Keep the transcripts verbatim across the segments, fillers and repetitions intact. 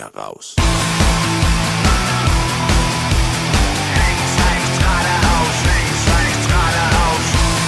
heraus. Links, rechts, geradeaus, links, rechts, geradeaus.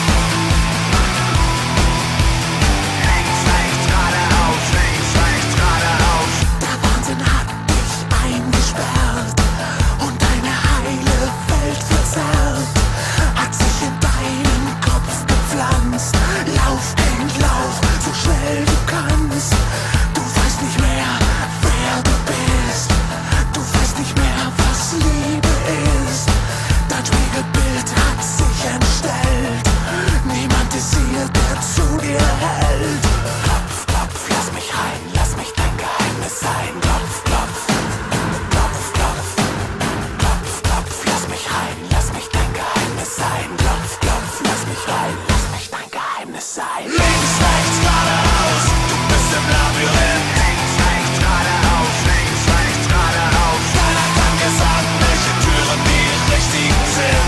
Links, rechts, geradeaus, links, rechts, geradeaus. Der Wahnsinn hat dich eingesperrt und deine heile Welt verzerrt. Hat sich in deinen Kopf gepflanzt. Lauf, Kind, lauf, so schnell du kannst. Du weißt nicht mehr, wer du bist. Du weißt nicht mehr, was Liebe ist. Dein Spiegelbild hat sich entstellt. Niemand ist hier, der zu dir hält. Klopf, klopf, lass mich rein, lass mich dein Geheimnis sein. Klopf, klopf, klopf, klopf, klopf, klopf, lass mich rein, lass mich dein Geheimnis sein. Klopf, klopf, lass mich rein, lass mich dein Geheimnis sein. Links, rechts, geradeaus, du bist im Labyrinth. Links, rechts, geradeaus, links, rechts, geradeaus. Keiner kann dir sagen, welche Türen die richtigen sind.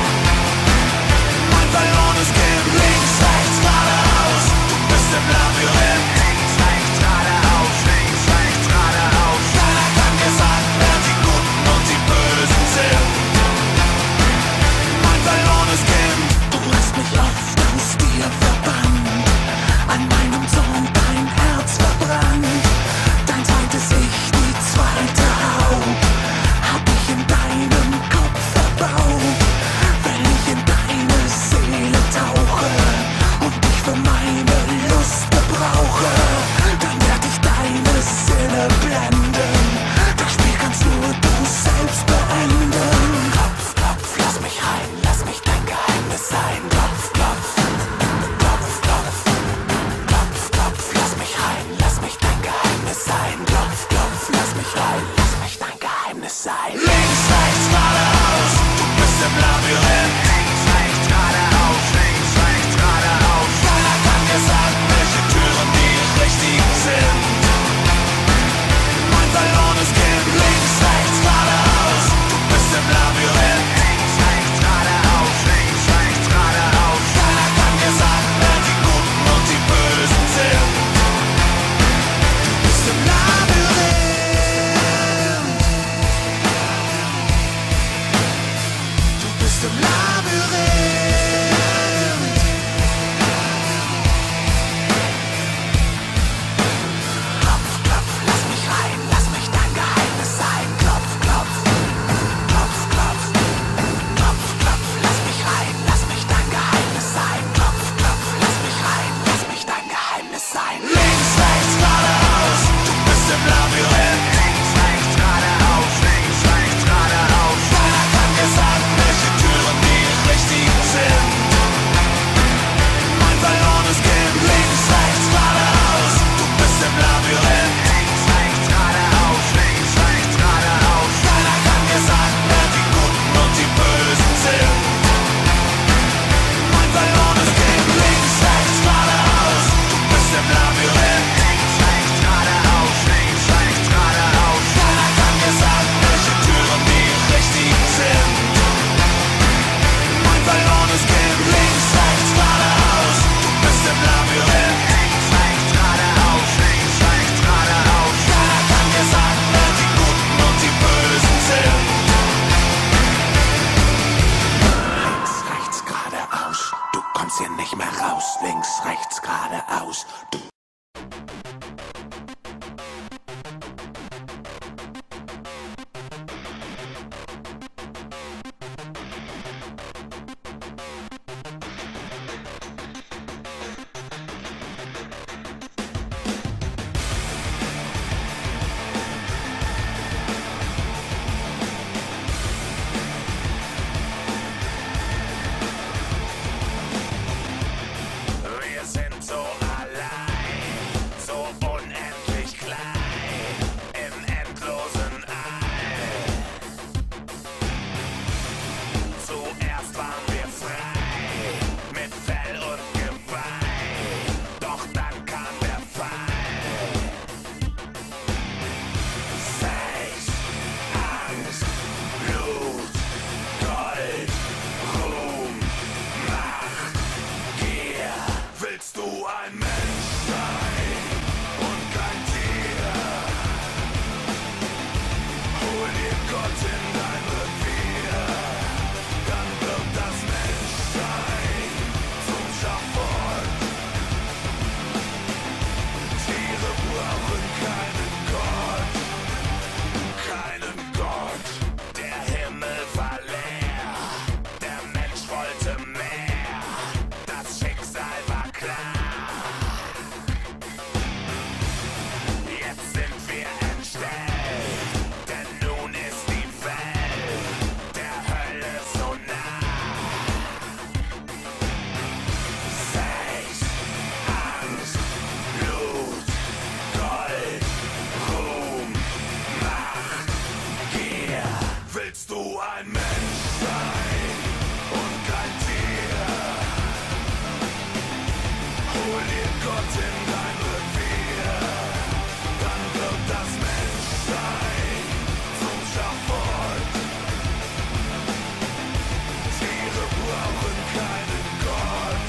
Mein verlorenes Kind. Links, rechts, geradeaus, du bist im Labyrinth. Links, rechts, geradeaus, links, rechts, geradeaus. Keiner kann dir sagen, wer die Guten und die Bösen sind. Mein verlorenes Kind. Du hast mich oft aus dir verbannt, an meinem Zorn dein Herz verbrannt. Dein zweites Ich, die zweite Haut, hab ich in deinem Kopf verbaut. Wenn ich in deine Seele tauche und dich für meine Lust gebrauche, dann werd ich deine Sinne blenden. Das Spiel kannst nur du selbst beenden. Klopf, klopf, lass mich rein, lass mich dein Geheimnis sein. Klopf, klopf, klopf, klopf, klopf, klopf, lass mich rein, lass mich dein Geheimnis sein. Klopf, klopf, lass mich rein, lass mich dein Geheimnis sein. Links, rechts, geradeaus, du bist im Labyrinth. Links, rechts, geradeaus, links, rechts, geradeaus. Keiner kann dir sagen, welche Türen die richtigen sind. Mein verlorenes Kind. Links, rechts, geradeaus, du bist im Labyrinth. Links, rechts, geradeaus, links, rechts, geradeaus. Keiner kann dir sagen, wer die Guten und die Bösen sind. Du bist im Labyrinth. Du bist im Labyrinth. Gott in dein Revier, dann wird das Menschsein zum Schafott. Tiere brauchen keinen Gott, keinen Gott. Der Himmel war leer, der Mensch wollte mehr, das Schicksal war klar. Jetzt sind wir entstellt, denn nun ist die Welt der Hölle so nah. Sex, Angst, Blut, Gold, Ruhm, Macht, Gier. Willst du ein Mensch sein und kein Tier? Hol dir Gott in dein Revier, dann wird das Menschsein zum Schafott. Tiere brauchen keinen Gott.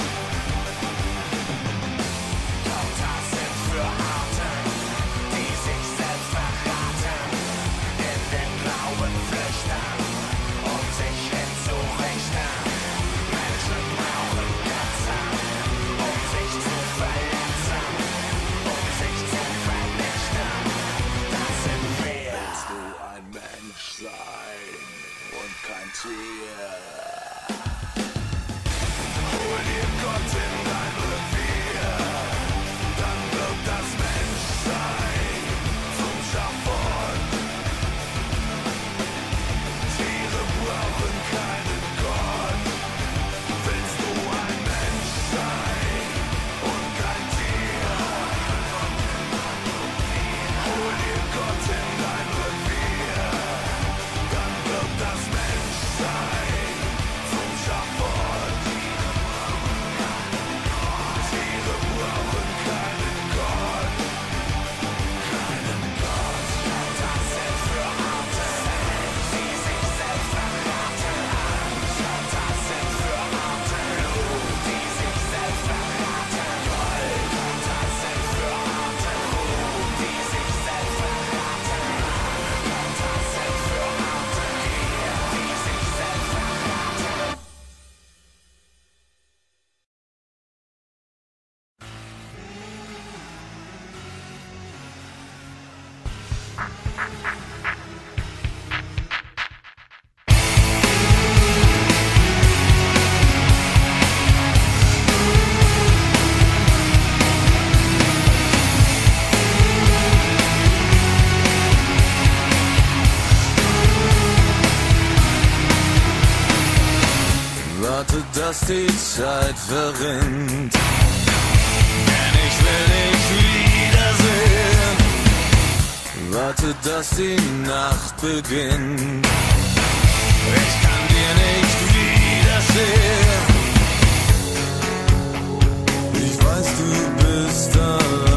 Götter sind für Arten, die sich selbst verraten, in den Glauben flüchten, um sich hinzurichten. Menschen brauchen Götter, um sich zu verletzen, um sich zu vernichten. Das sind wir. Willst du ein Mensch sein und kein Tier? Hol dir Gott in dein Revier, dann wird das Menschsein zum Schafott. Tiere brauchen keinen Gott. Willst du ein Mensch sein und kein Tier? Hol dir Gott in dein Revier, dann wird das Menschsein zum Schafott. Tiere brauchen keinen Gott, keinen Gott. Götter sind für Arten, die sich selbst verraten. Götter sind für Arten, die sich selbst verraten. Gold. Götter sind für Arten, die sich selbst verraten. Götter sind für Arten, die sich selbst verraten. Warte, dass die Zeit verrinnt, denn ich will dich wiedersehen. Warte, dass die Nacht beginnt, ich kann dir nicht widerstehen. Ich weiß, du bist allein.